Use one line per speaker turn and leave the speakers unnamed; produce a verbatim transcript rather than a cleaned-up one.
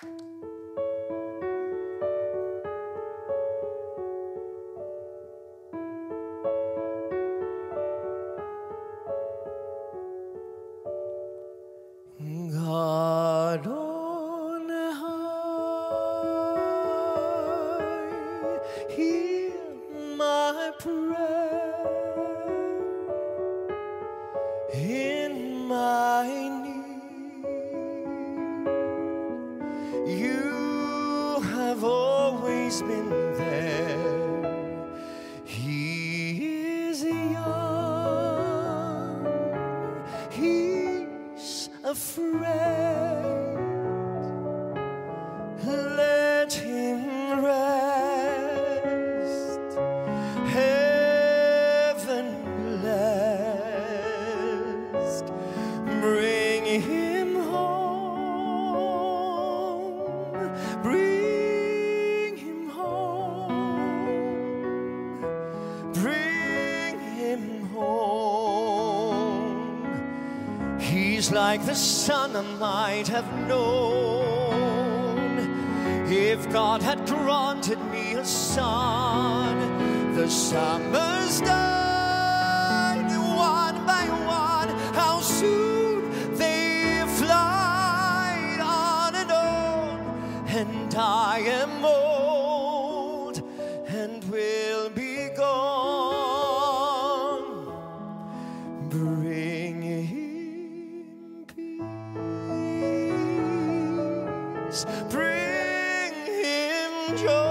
God on high, hear my prayer. In my need, you have always been there. He is young, he's a friend. Let him rest, heaven blessed. Bring him home, bring him home, bring him home. He's like the son I might have known if God had granted me a son. The summers died one by one, how soon they fly on and on. And I am old and will be gone. Bring him peace, bring him joy.